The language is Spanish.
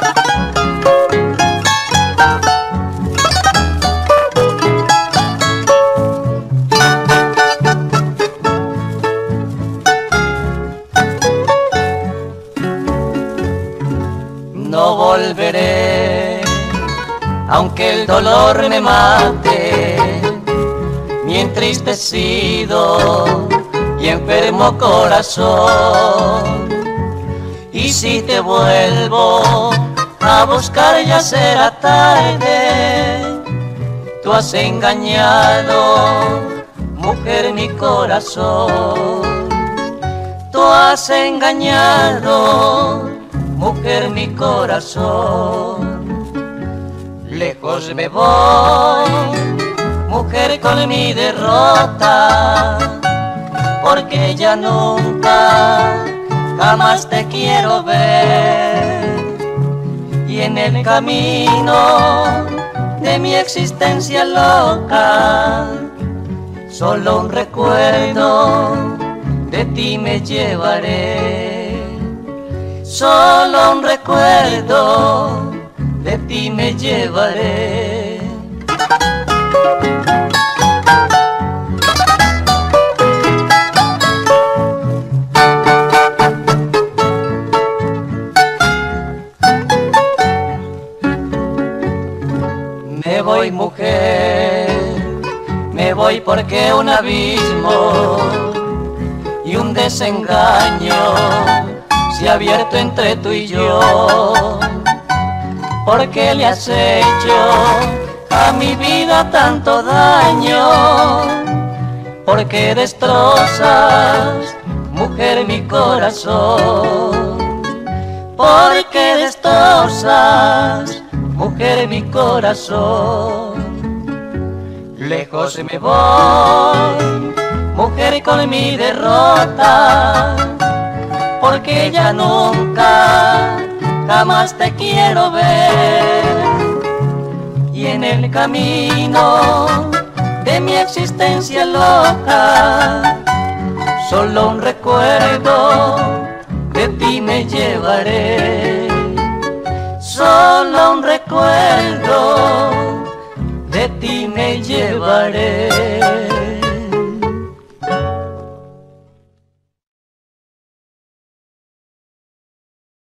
No volveré, aunque el dolor me mate, mi entristecido y enfermo corazón. Y si te vuelvo a buscar ya será tarde, tú has engañado, mujer, mi corazón. Tú has engañado, mujer, mi corazón. Lejos me voy, mujer, con mi derrota, porque ya nunca, jamás te quiero ver. Y en el camino de mi existencia loca, solo un recuerdo de ti me llevaré. Solo un recuerdo de ti me llevaré. Me voy, mujer, me voy porque un abismo y un desengaño se ha abierto entre tú y yo. ¿Por qué le has hecho a mi vida tanto daño? ¿Por qué destrozas, mujer, mi corazón? ¿Por qué destrozas, mujer, mi corazón? Lejos me voy, mujer, con mi derrota, porque ya nunca, jamás te quiero ver. Y en el camino de mi existencia loca, solo un recuerdo de ti me llevaré. Solo un recuerdo